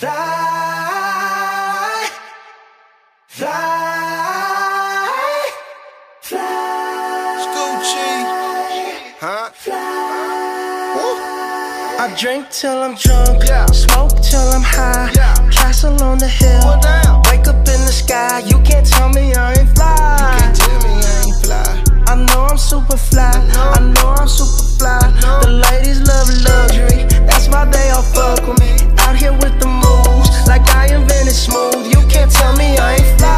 Fly, fly, fly. Scoochie, huh? I drink till I'm drunk, smoke till I'm high, castle on the hill, wake up in the sky. You can't tell me I ain't fly. I know I'm super fly, I know I'm super fly. The ladies love luxury, that's why they all fuck with me. Out here with the moves, like I invented smooth. You can't tell me I ain't fly.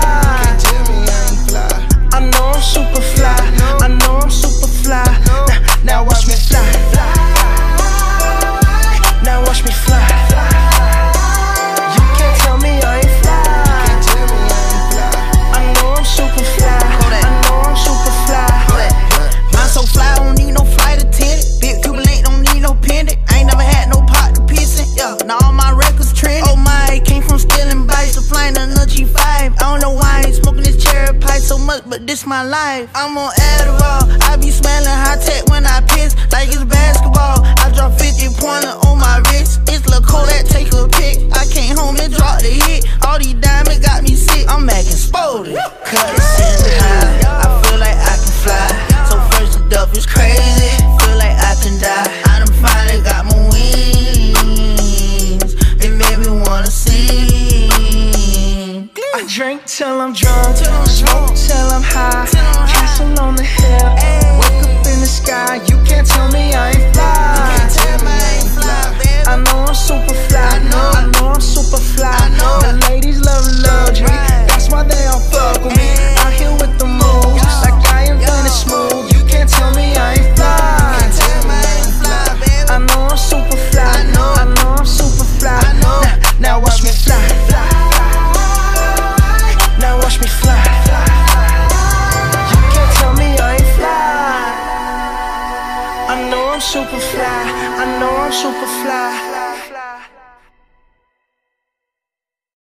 I know I'm super fly, I know I'm super fly. Now watch me fly. Now watch me fly. You can't tell me I ain't fly. I know I'm super fly, I know I'm super fly. I'm so fly, I don't need no flight attendant. Big Cuban link, don't need no pendant. I ain't never had no pot to piss in. Yeah, now all my records trending. Oh my, came from stealing bikes to flying another G5. I don't know why I ain't smoking this cherry pie so much, but this my life. I'm on Adderall, I be smelling high tech when I piss, like it's basketball. I drop 50 pointer on my wrist. It's Lil' Kodak, take a pic. I came home and dropped the hit. All these diamonds got me sick. I'm acting spoiled. Cuts in high, I feel like I can fly. So first the duff is crazy, feel like I can die. I done finally got my wings. It made me wanna sing. I drink till I'm drunk, smoke till I'm high, castle on the hill, wake up in the sky. You can't tell me I ain't fly. I know I'm super fly, I know I'm super fly. The ladies love luxury, that's why they all fuck with me. Out here with the moves, like I invented smooth. You can't tell me I ain't fly. I know I'm super fly, I know I'm super fly. Now watch me fly. Now watch me fly. You can't tell me I ain't fly. I know I'm super fly, I know I'm super fly.